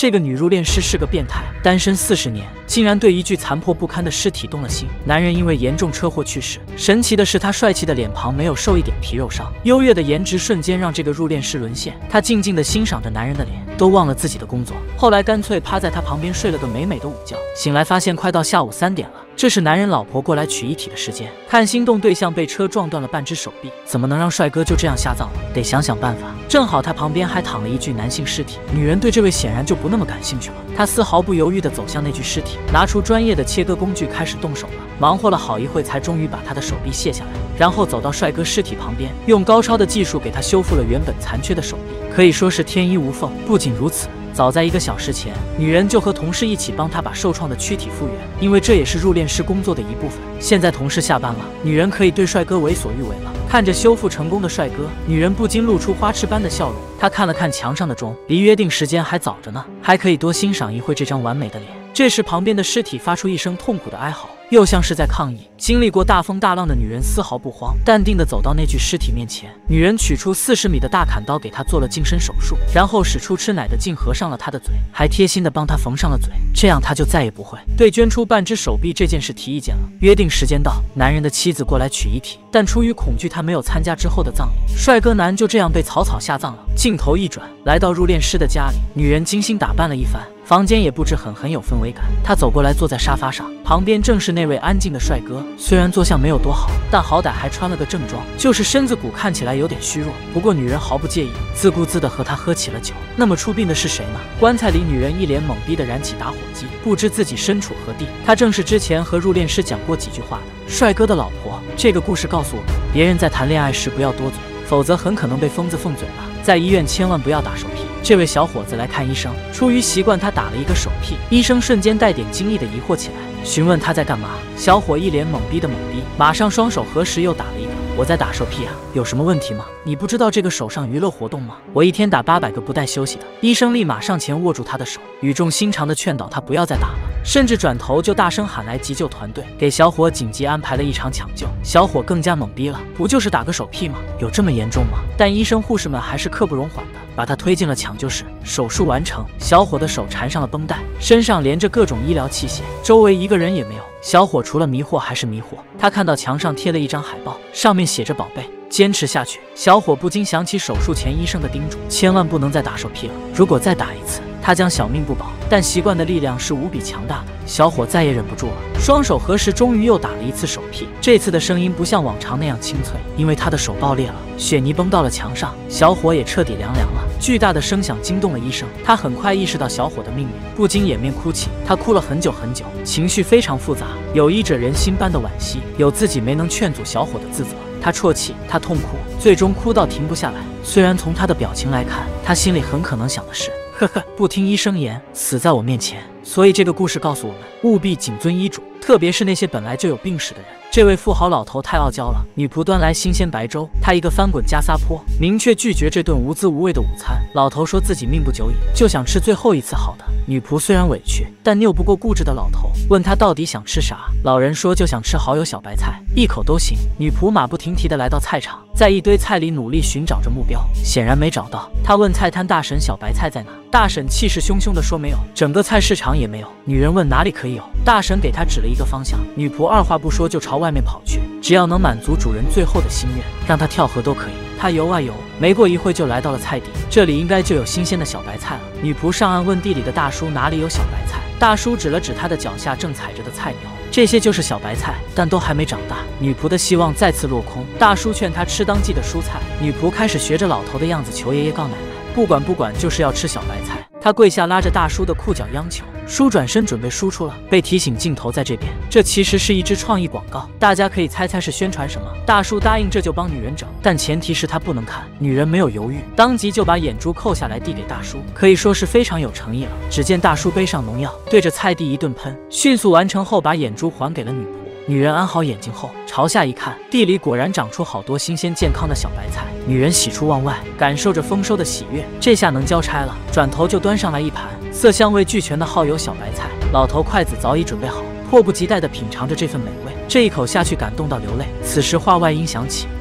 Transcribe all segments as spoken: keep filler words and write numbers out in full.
这个女入殓师是个变态，单身四十年，竟然对一具残破不堪的尸体动了心。男人因为严重车祸去世，神奇的是他帅气的脸庞没有受一点皮肉伤，优越的颜值瞬间让这个入殓师沦陷。他静静地欣赏着男人的脸，都忘了自己的工作。后来干脆趴在他旁边睡了个美美的午觉，醒来发现快到下午三点了。这是男人老婆过来取遗体的时间，看心动对象被车撞断了半只手臂，怎么能让帅哥就这样下葬了？得想想办法。正好他旁边还躺了一具男性尸体，女人对这位显然就不那么感兴趣了。她丝毫不犹豫地走向那具尸体，拿出专业的切割工具开始动手了。忙活了好一会，才终于把他的手臂卸下来，然后走到帅哥尸体旁边，用高超的技术给他修复了原本残缺的手臂，可以说是天衣无缝。不仅如此，早在一个小时前，女人就和同事一起帮他把受创的躯体复原，因为这也是入殓师工作的一部分。现在同事下班了，女人可以对帅哥为所欲为了。看着修复成功的帅哥，女人不禁露出花痴般的笑容。她看了看墙上的钟，离约定时间还早着呢，还可以多欣赏一会这张完美的脸。这时，旁边的尸体发出一声痛苦的哀嚎，又像是在抗议。经历过大风大浪的女人丝毫不慌，淡定地走到那具尸体面前。女人取出四十米的大砍刀，给他做了净身手术，然后使出吃奶的劲合上了他的嘴，还贴心地帮他缝上了嘴，这样他就再也不会对捐出半只手臂这件事提意见了。约定时间到，男人的妻子过来取遗体，但出于恐惧，他没有参加之后的葬礼。帅哥男就这样被草草下葬了。镜头一转，来到入殓师的家里，女人精心打扮了一番，房间也布置很很有氛围感。她走过来，坐在沙发上，旁边正是那位安静的帅哥。虽然坐相没有多好，但好歹还穿了个正装，就是身子骨看起来有点虚弱。不过女人毫不介意，自顾自地和他喝起了酒。那么出殡的是谁呢？棺材里，女人一脸懵逼地燃起打火机，不知自己身处何地。她正是之前和入殓师讲过几句话的帅哥的老婆。这个故事告诉我们，别人在谈恋爱时不要多嘴，否则很可能被疯子奉嘴了。在医院千万不要打手屁。这位小伙子来看医生，出于习惯，他打了一个手屁。医生瞬间带点惊异的疑惑起来，询问他在干嘛。小伙一脸懵逼的懵逼，马上双手合十又打了一个。我在打手屁啊，有什么问题吗？你不知道这个手上娱乐活动吗？我一天打八百个不带休息的。医生立马上前握住他的手，语重心长的劝导他不要再打了，甚至转头就大声喊来急救团队，给小伙紧急安排了一场抢救。小伙更加懵逼了，不就是打个手屁吗？有这么严重吗？但医生护士们还是刻不容缓的把他推进了抢救室。手术完成，小伙的手缠上了绷带，身上连着各种医疗器械，周围一个人也没有。小伙除了迷惑还是迷惑，他看到墙上贴了一张海报，上面写着宝贝，坚持下去。小伙不禁想起手术前医生的叮嘱，千万不能再打手屁了，如果再打一次，他将小命不保。但习惯的力量是无比强大的，小伙再也忍不住了，双手合十，终于又打了一次手屁。这次的声音不像往常那样清脆，因为他的手爆裂了，血泥崩到了墙上，小伙也彻底凉凉了。巨大的声响惊动了医生，他很快意识到小伙的命运，不禁掩面哭泣。他哭了很久很久，情绪非常复杂，有医者仁心般的惋惜，有自己没能劝阻小伙的自责。他啜泣，他痛哭，最终哭到停不下来。虽然从他的表情来看，他心里很可能想的是，呵呵，不听医生言，死在我面前。所以这个故事告诉我们，务必谨遵医嘱，特别是那些本来就有病史的人。这位富豪老头太傲娇了，女仆端来新鲜白粥，他一个翻滚加撒泼，明确拒绝这顿无滋无味的午餐。老头说自己命不久矣，就想吃最后一次好的。女仆虽然委屈，但拗不过固执的老头，问他到底想吃啥。老人说就想吃蚝油小白菜，一口都行。女仆马不停蹄地来到菜场，在一堆菜里努力寻找着目标，显然没找到。他问菜摊大婶小白菜在哪，大婶气势汹汹地说没有，整个菜市场也没有。女人问哪里可以有，大婶给她指了一个方向。女仆二话不说就朝外面跑去，只要能满足主人最后的心愿，让他跳河都可以。他游啊游，没过一会就来到了菜地，这里应该就有新鲜的小白菜了。女仆上岸问地里的大叔哪里有小白菜，大叔指了指他的脚下正踩着的菜苗，这些就是小白菜，但都还没长大。女仆的希望再次落空，大叔劝她吃当季的蔬菜，女仆开始学着老头的样子求爷爷告奶奶，不管不管就是要吃小白菜。她跪下拉着大叔的裤脚央求，叔转身准备输出了，被提醒镜头在这边，这其实是一支创意广告，大家可以猜猜是宣传什么。大叔答应这就帮女人整，但前提是他不能看。女人没有犹豫，当即就把眼珠扣下来递给大叔，可以说是非常有诚意了。只见大叔背上农药，对着菜地一顿喷，迅速完成后把眼珠还给了女仆。女人安好眼睛后，朝下一看，地里果然长出好多新鲜健康的小白菜。女人喜出望外，感受着丰收的喜悦，这下能交差了。转头就端上来一盘色香味俱全的耗油小白菜，老头筷子早已准备好，迫不及待地品尝着这份美味。这一口下去，感动到流泪。此时话外音响起，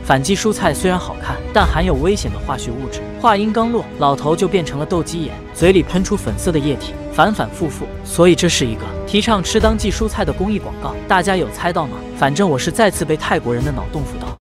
反季蔬菜虽然好看，但含有危险的化学物质。话音刚落，老头就变成了斗鸡眼，嘴里喷出粉色的液体，反反复复。所以这是一个提倡吃当季蔬菜的公益广告。大家有猜到吗？反正我是再次被泰国人的脑洞辅导。